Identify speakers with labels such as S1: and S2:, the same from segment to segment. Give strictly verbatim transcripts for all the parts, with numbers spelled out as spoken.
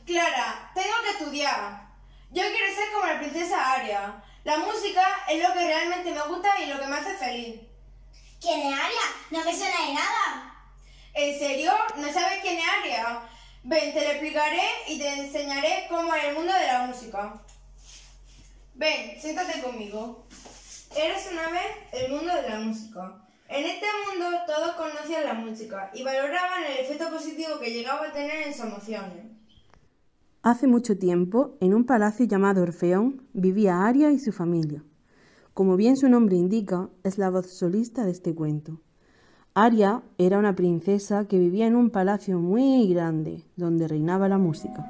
S1: Clara, tengo que estudiar. Yo quiero ser como la princesa Aria. La música es lo que realmente me gusta y lo que me hace feliz.
S2: ¿Quién es Aria? No me suena de nada.
S1: ¿En serio? ¿No sabes quién es Aria? Ven, te lo explicaré y te enseñaré cómo es el mundo de la música. Ven, siéntate conmigo. Eres una vez el mundo de la música. En este mundo todos conocían la música y valoraban el efecto positivo que llegaba a tener en sus emociones.
S3: Hace mucho tiempo, en un palacio llamado Orfeón, vivía Aria y su familia. Como bien su nombre indica, es la voz solista de este cuento. Aria era una princesa que vivía en un palacio muy grande, donde reinaba la música.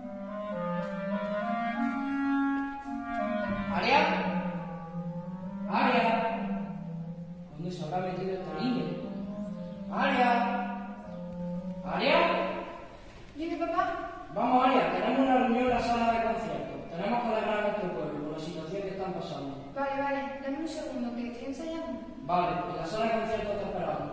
S4: ¿Aria? ¿Aria? ¿Dónde se habrá metido esta niña? ¿Aria? ¿Aria?
S1: ¿Dime, papá?
S4: Vamos, Aria, tenemos una reunión en la sala de conciertos. Tenemos que alegrar a nuestro pueblo por la situación que están pasando.
S1: Vale, vale, dame un segundo, que estoy ensayando.
S4: Vale, en la sala de conciertos te esperamos.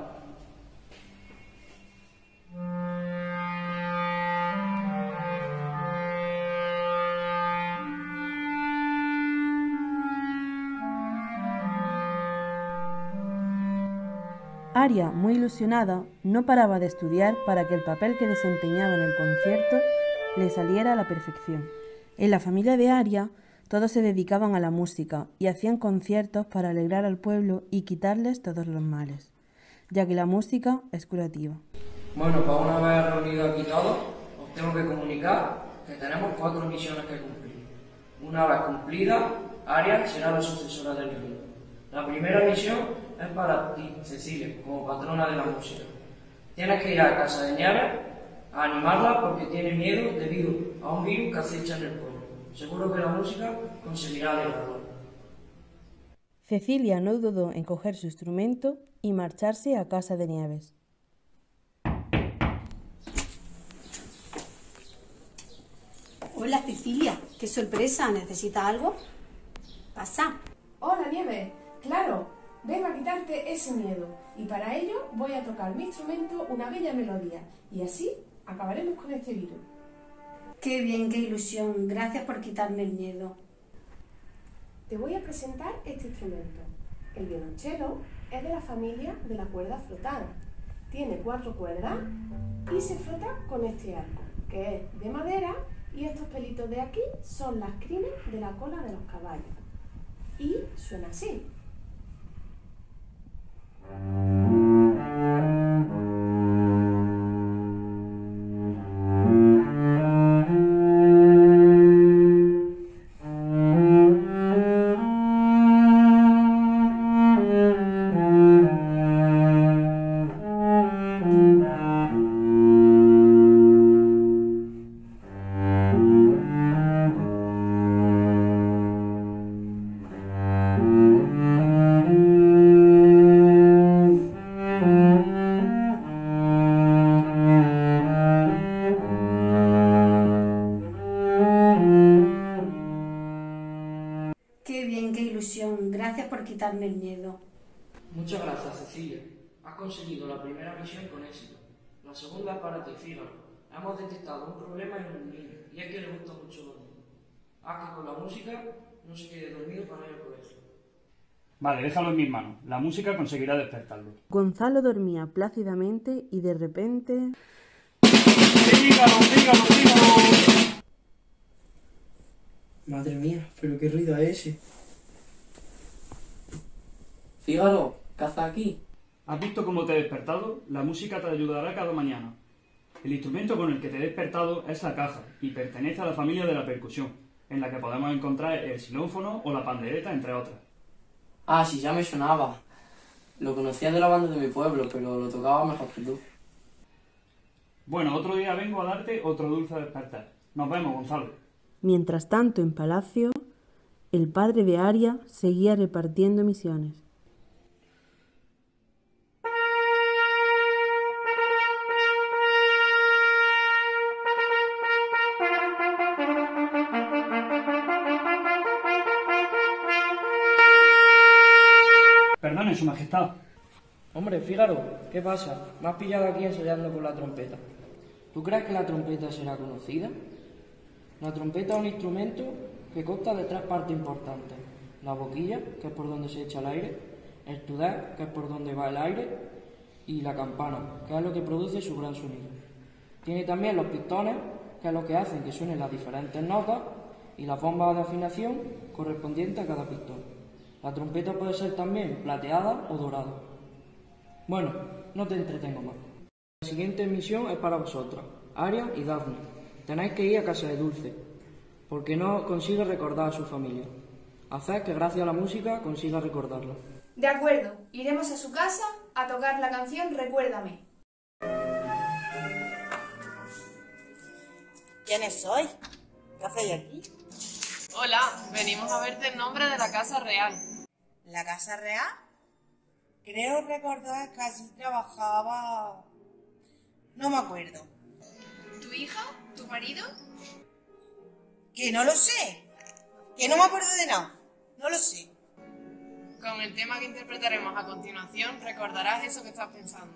S3: Aria, muy ilusionada, no paraba de estudiar para que el papel que desempeñaba en el concierto le saliera a la perfección. En la familia de Aria, todos se dedicaban a la música y hacían conciertos para alegrar al pueblo y quitarles todos los males, ya que la música es curativa.
S4: Bueno, para una vez reunido aquí todos, os tengo que comunicar que tenemos cuatro misiones que cumplir. Una vez cumplida, Aria será la sucesora del rey. La primera misión es para ti, Cecilia, como patrona de la música. Tienes que ir a Casa de Nieves a animarla porque tiene miedo debido a un virus que acecha en el pueblo. Seguro que la música conseguirá alegrarla.
S3: Cecilia no dudó en coger su instrumento y marcharse a Casa de Nieves.
S5: Hola, Cecilia. Qué sorpresa. ¿Necesitas algo? Pasa.
S6: Hola, Nieves. Claro, vengo a quitarte ese miedo y para ello voy a tocar mi instrumento una bella melodía y así acabaremos con este virus.
S5: Qué bien, qué ilusión. Gracias por quitarme el miedo.
S6: Te voy a presentar este instrumento. El violonchelo es de la familia de la cuerda frotada. Tiene cuatro cuerdas y se frota con este arco, que es de madera, y estos pelitos de aquí son las crines de la cola de los caballos. Y suena así.
S5: Qué bien, qué ilusión. Gracias por quitarme el miedo.
S4: Muchas gracias, Cecilia. Has conseguido la primera misión con éxito. La segunda es para ti, Fígaro. Hemos detectado un problema en un niño y es que le gusta mucho los niños. Haz que con la música no se quede dormido para ir al colegio.
S7: Vale, déjalo en mis manos. La música conseguirá despertarlo.
S3: Gonzalo dormía plácidamente y de repente...
S7: ¡Fígaro, Fígaro, Fígaro!
S4: Madre mía, pero qué ruido es ese. Fígaro, ¿qué haces aquí?
S7: ¿Has visto cómo te he despertado? La música te ayudará cada mañana. El instrumento con el que te he despertado es la caja y pertenece a la familia de la percusión, en la que podemos encontrar el xilófono o la pandereta, entre otras.
S4: Ah, sí, ya me sonaba. Lo conocía de la banda de mi pueblo, pero lo tocaba mejor que tú.
S7: Bueno, otro día vengo a darte otro dulce despertar. Nos vemos, Gonzalo.
S3: Mientras tanto, en palacio, el padre de Aria seguía repartiendo misiones.
S7: Perdone, Su Majestad.
S4: Hombre, Fígaro, ¿qué pasa? Me has pillado aquí ensayando con la trompeta. ¿Tú crees que la trompeta será conocida? La trompeta es un instrumento que consta de tres partes importantes: la boquilla, que es por donde se echa el aire, el tudel, que es por donde va el aire, y la campana, que es lo que produce su gran sonido. Tiene también los pistones, que es lo que hacen que suenen las diferentes notas, y las bombas de afinación correspondientes a cada pistón. La trompeta puede ser también plateada o dorada. Bueno, no te entretengo más. La siguiente misión es para vosotras, Aria y Daphne. Tenéis que ir a casa de Dulce, porque no consigue recordar a su familia. Haced que gracias a la música consiga recordarla.
S8: De acuerdo, iremos a su casa a tocar la canción Recuérdame.
S9: ¿Quiénes sois? ¿Qué hacéis aquí?
S10: Hola, venimos a verte en nombre de la Casa Real.
S9: ¿La Casa Real? Creo recordar que allí trabajaba... No me acuerdo.
S8: ¿Tu hija? ¿Tu marido?
S9: Que no lo sé. Que no me acuerdo de nada. No lo sé.
S10: Con el tema que interpretaremos a continuación recordarás eso que estás pensando.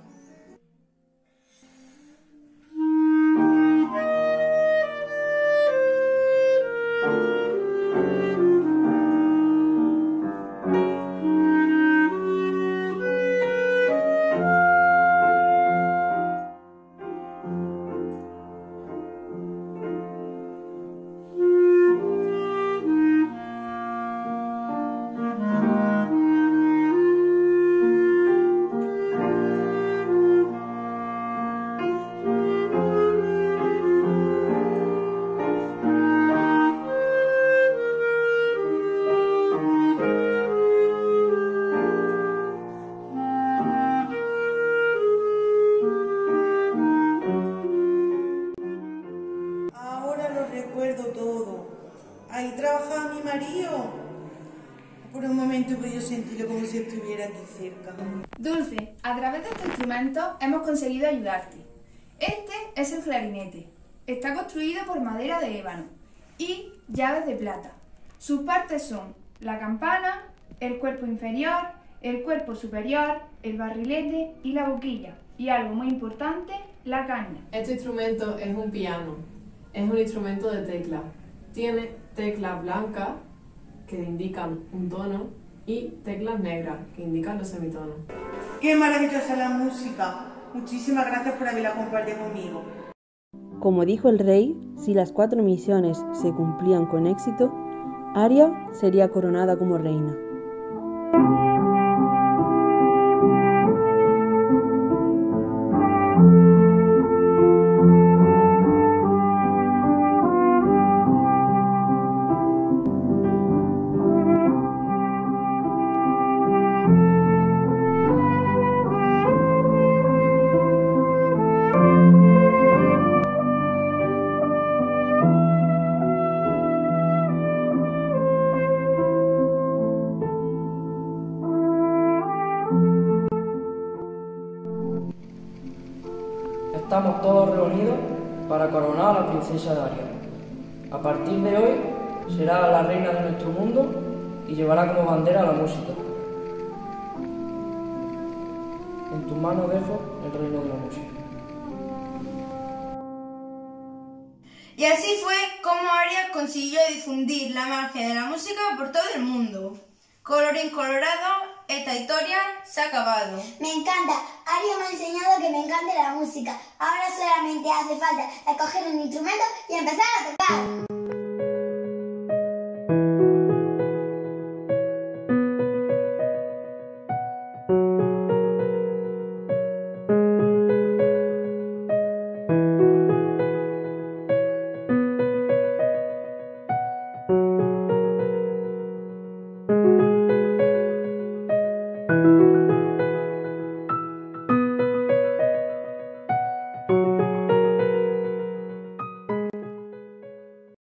S9: Ahí trabajaba mi marido. Por un momento he podido sentirlo como si estuviera aquí cerca.
S8: Dulce, a través de este instrumento hemos conseguido ayudarte. Este es el clarinete. Está construido por madera de ébano y llaves de plata. Sus partes son la campana, el cuerpo inferior, el cuerpo superior, el barrilete y la boquilla. Y algo muy importante, la caña.
S10: Este instrumento es un piano. Es un instrumento de teclas. Tiene teclas blancas que indican un tono y teclas negras que indican los semitonos.
S9: ¡Qué maravillosa la música! Muchísimas gracias por haberla compartido conmigo.
S3: Como dijo el rey, si las cuatro misiones se cumplían con éxito, Aria sería coronada como reina.
S4: Estamos todos reunidos para coronar a la princesa Aria. A partir de hoy será la reina de nuestro mundo y llevará como bandera la música. En tus manos dejo el reino de la música.
S1: Y así fue como Aria consiguió difundir la magia de la música por todo el mundo. Colorín colorado, esta historia se ha acabado.
S2: Me encanta. Aria me ha enseñado que me encanta la música. Ahora solamente hace falta escoger un instrumento y empezar a tocar.